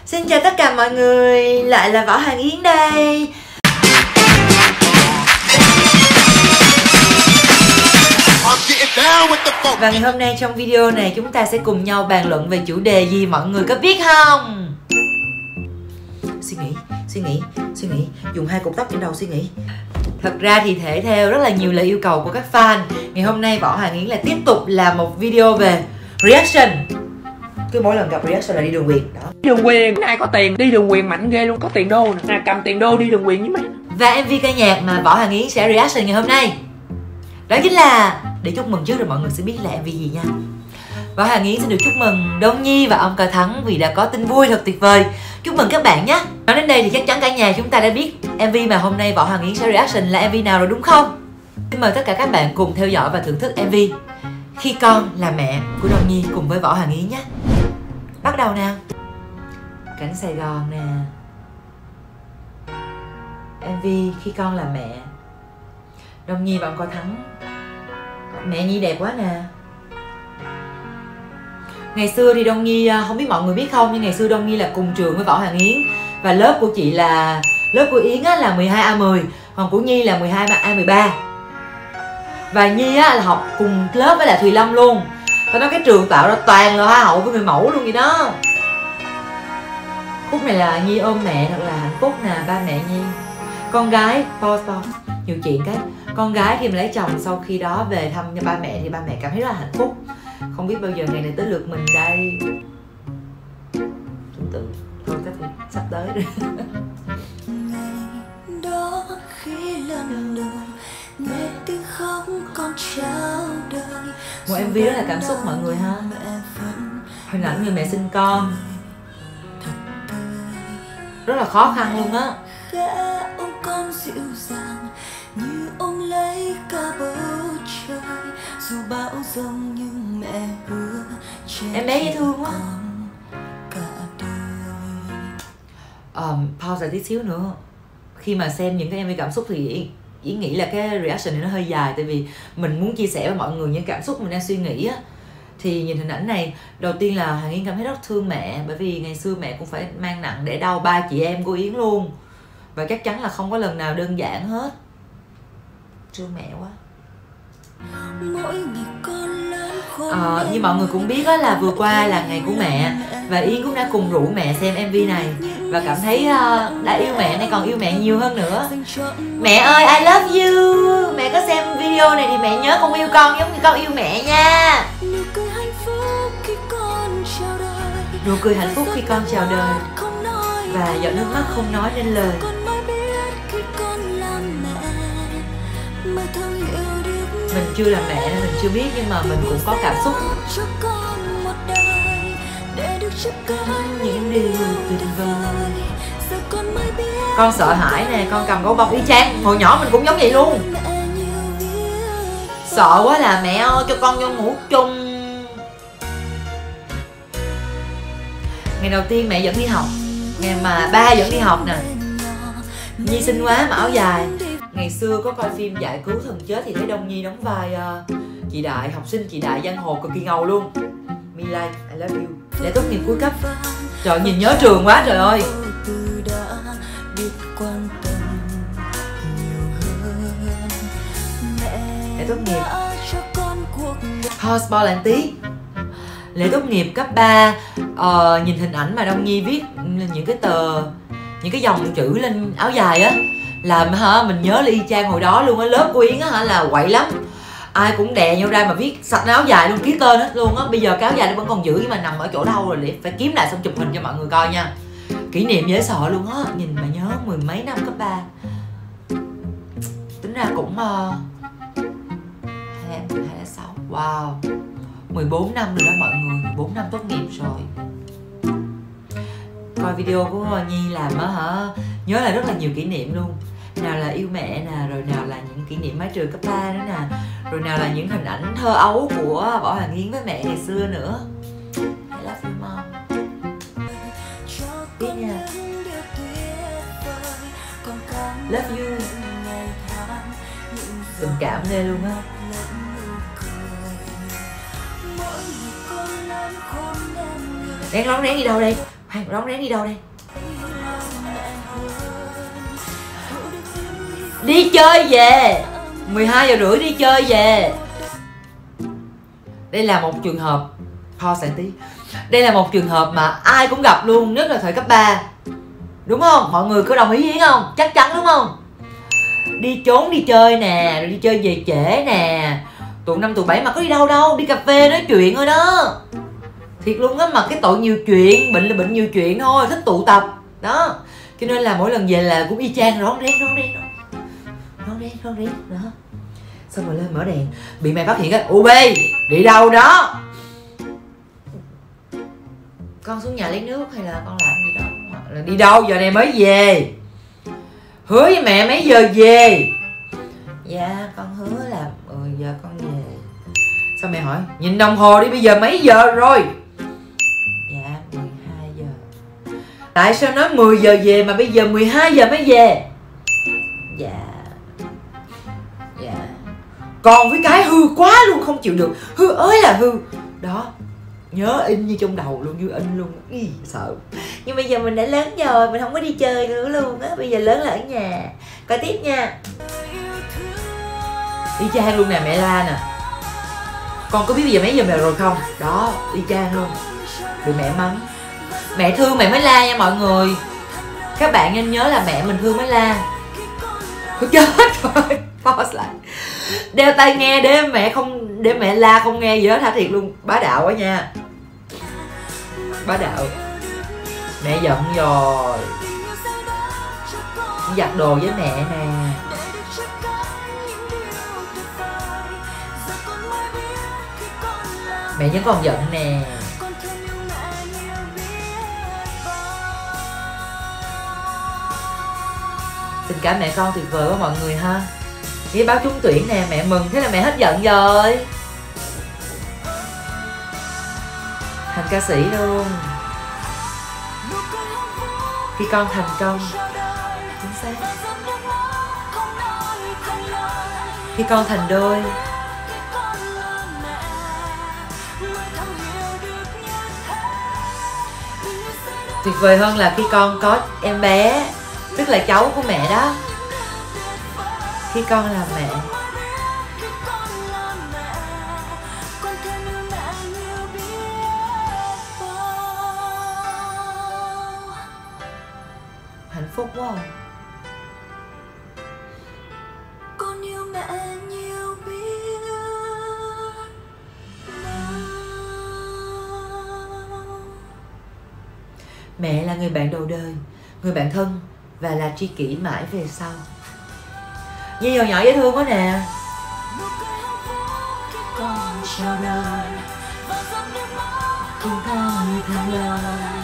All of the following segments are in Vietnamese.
Xin chào tất cả mọi người, lại là Võ Hoàng Yến đây. Và ngày hôm nay trong video này chúng ta sẽ cùng nhau bàn luận về chủ đề gì mọi người có biết không? Suy nghĩ, dùng hai cục tóc trên đầu suy nghĩ. Thật ra thì thể theo rất là nhiều lời yêu cầu của các fan, ngày hôm nay Võ Hoàng Yến lại tiếp tục làm một video về reaction. Cứ mỗi lần gặp reaction là đi đường quyền đó. Đường quyền, ai có tiền đi đường quyền mạnh ghê luôn, có tiền đô nè, cầm tiền đô đi đường quyền với mày. Và MV ca nhạc mà Võ Hoàng Yến sẽ reaction ngày hôm nay đó chính là, để chúc mừng trước rồi mọi người sẽ biết là MV gì nha. Võ Hoàng Yến xin được chúc mừng Đông Nhi và ông Cao Thắng vì đã có tin vui thật tuyệt vời. Chúc mừng các bạn nhé. Nói đến đây thì chắc chắn cả nhà chúng ta đã biết MV mà hôm nay Võ Hoàng Yến sẽ reaction là MV nào rồi đúng không? Xin mời tất cả các bạn cùng theo dõi và thưởng thức MV Khi Con Là Mẹ của Đông Nhi cùng với Võ Hoàng Yến nhé. Bắt đầu nào. Cảnh Sài Gòn nè. MV Khi Con Là Mẹ. Đông Nhi và ông Cao Thắng. Mẹ Nhi đẹp quá nè. Ngày xưa thì Đông Nhi, không biết mọi người biết không, nhưng ngày xưa Đông Nhi là cùng trường với Võ Hoàng Yến. Và lớp của chị là, lớp của Yến là 12A10, còn của Nhi là 12A13. Và Nhi là học cùng lớp với lại Thùy Lâm luôn. Tao nói cái trường tạo ra toàn là hoa hậu với người mẫu luôn vậy đó. Khúc này là Nhi ôm mẹ thật là hạnh phúc nè, ba mẹ Nhi. Con gái, pause, nhiều chuyện cái. Con gái khi mà lấy chồng sau khi đó về thăm cho ba mẹ thì ba mẹ cảm thấy rất là hạnh phúc. Không biết bao giờ ngày này tới lượt mình đây. Thôi chắc sắp tới rồi. Ngày đó khi lần đầu nghe tiếng khóc con chào đời. Một MV rất là cảm xúc mọi người ha. Hình ảnh người mẹ sinh con rất là khó khăn luôn á. Ôm con dịu dàng như ôm lấy cả bầu trời, dù bão giông nhưng mẹ hứa em bé dễ thương quá. Pause lại tí xíu nữa. Khi mà xem những cái MV cảm xúc thì Yến nghĩ là cái reaction này nó hơi dài, tại vì mình muốn chia sẻ với mọi người những cảm xúc mình đang suy nghĩ á. Thì nhìn hình ảnh này, đầu tiên là Hoàng Yến cảm thấy rất thương mẹ, bởi vì ngày xưa mẹ cũng phải mang nặng đẻ đau ba chị em của Yến luôn. Và chắc chắn là không có lần nào đơn giản hết. Thương mẹ quá. Như mọi người cũng biết là vừa qua là ngày của mẹ, và Yến cũng đã cùng rủ mẹ xem MV này và cảm thấy đã yêu mẹ nên còn yêu mẹ nhiều hơn nữa. Mẹ ơi, I love you. Mẹ có xem video này thì mẹ nhớ con yêu con giống như con yêu mẹ nha. Nụ cười hạnh phúc khi con chào đời, và giọt nước mắt không nói nên lời. Mình chưa làm mẹ nên mình chưa biết, nhưng mà mình cũng có cảm xúc. Những điều tuyệt vời. Con sợ hãi nè, con cầm gấu bông y chang. Hồi nhỏ mình cũng giống vậy luôn. Sợ quá là mẹ ơi cho con vô ngủ chung. Ngày đầu tiên mẹ dẫn đi học, ngày mà ba dẫn đi học nè. Nhi xinh quá mà áo dài. Ngày xưa có coi phim Giải Cứu Thần Chết thì thấy Đông Nhi đóng vai chị Đại, học sinh chị Đại giang hồ cực kỳ ngầu luôn. Me like, I love you. Để tốt nghiệp cuối cấp. Trời nhìn nhớ trường quá trời ơi. Để tốt nghiệp. Thôi spoil lại tí. Lễ tốt nghiệp cấp 3, nhìn hình ảnh mà Đông Nhi viết những cái tờ, những cái dòng chữ lên áo dài á, làm mình nhớ là y chang hồi đó luôn á. Lớp của Yến á là quậy lắm, ai cũng đè nhau ra mà viết sạch áo dài luôn, ký tên hết luôn á. Bây giờ cái áo dài nó vẫn còn giữ nhưng mà nằm ở chỗ đâu rồi, để phải kiếm lại xong chụp hình cho mọi người coi nha. Kỷ niệm dễ sợ luôn á, nhìn mà nhớ mười mấy năm cấp 3. Tính ra cũng 26, wow, 14 năm rồi đó mọi người, 14 năm tốt nghiệp rồi. Coi video của Nhi làm á nhớ là rất là nhiều kỷ niệm luôn. Nào là yêu mẹ nè, rồi nào là những kỷ niệm mái trường cấp 3 nữa nè, rồi nào là những hình ảnh thơ ấu của Võ Hoàng Yến với mẹ ngày xưa nữa. I love you mom. Biết nha. Love you. Tình cảm ghê luôn á. Rén lóng rén đi đâu đây? Hay rón rén đi đâu đây? Đi chơi về 12 giờ rưỡi đi chơi về. Đây là một trường hợp Pause lại tí. Đây là một trường hợp mà ai cũng gặp luôn, nhất là thời cấp 3. Đúng không? Mọi người có đồng ý với không? Chắc chắn đúng không? Đi trốn đi chơi nè, rồi đi chơi về trễ nè, tụi 5 tụi 7 mà có đi đâu đâu, đi cà phê nói chuyện thôi đó. Thiệt luôn á, mà cái tội nhiều chuyện, bệnh là bệnh nhiều chuyện thôi, thích tụ tập đó. Cho nên là mỗi lần về là cũng y chang rón rén đó. Xong rồi lên mở đèn, bị mẹ phát hiện á, UB đi đâu đó. Con xuống nhà lấy nước hay là con làm gì đó, hoặc là đi đâu giờ này mới về, hứa với mẹ mấy giờ về. Dạ con hứa là 10 giờ con về. Sao mẹ hỏi nhìn đồng hồ đi, bây giờ mấy giờ rồi? Dạ 12 giờ. Tại sao nói 10 giờ về mà bây giờ 12 giờ mới về? Dạ còn với cái hư quá luôn, không chịu được, hư ơi là hư đó. Nhớ in như trong đầu luôn, như in luôn. Ý, sợ. Nhưng bây giờ mình đã lớn rồi, mình không có đi chơi nữa luôn á. Bây giờ lớn là ở nhà. Coi tiếp nha. Y chang luôn nè, mẹ la nè. Con có biết bây giờ mấy giờ mẹ rồi không? Đó, y chang luôn. Bị mẹ mắng. Mẹ thương mẹ mới la nha mọi người. Các bạn nên nhớ là mẹ mình thương mới la. Thôi chết rồi. Pause lại. Đeo tai nghe để mẹ la không nghe gì hết, hả? Thiệt luôn, bá đạo quá nha. Bá đạo. Mẹ giận rồi. Giặt đồ với mẹ nè. Mẹ vẫn còn giận nè. Tình cảm mẹ con tuyệt vời quá mọi người ha. Nghe báo trúng tuyển nè, mẹ mừng, thế là mẹ hết giận rồi. Thành ca sĩ luôn. Khi con thành công. Chính xác. Khi con thành đôi. Tuyệt vời hơn là khi con có em bé, tức là cháu của mẹ đó. Khi con là mẹ. Hạnh phúc quá. Con yêu mẹ nhiều biết Mẹ là người bạn đầu đời, người bạn thân và là tri kỷ mãi về sau. Nhi nhỏ nhỏ dễ thương quá nè. Con chào đời cùng ta như thằng lời.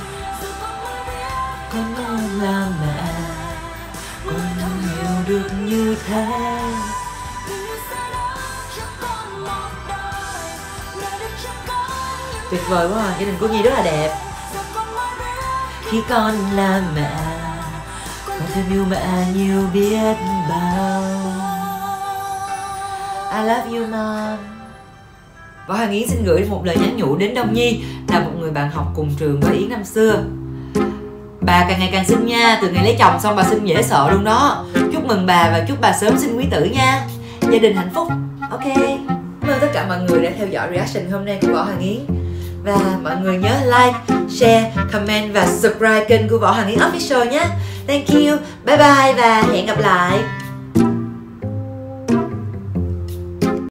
Con luôn là mẹ, con hiểu được như thế. Tuyệt vời quá à, gia đình của Nhi rất là đẹp. Khi con là mẹ, con thêm yêu mẹ nhiều biết bao. I love you mom. Võ Hoàng Yến xin gửi một lời nhắn nhủ đến Đông Nhi, là một người bạn học cùng trường với Yến năm xưa. Bà càng ngày càng xinh nha, từ ngày lấy chồng xong bà xinh dễ sợ luôn đó. Chúc mừng bà và chúc bà sớm sinh quý tử nha. Gia đình hạnh phúc. Ok. Cảm ơn tất cả mọi người đã theo dõi reaction hôm nay của Võ Hoàng Yến. Và mọi người nhớ like, share, comment và subscribe kênh của Võ Hoàng Yến Official nhé. Thank you, bye bye và hẹn gặp lại.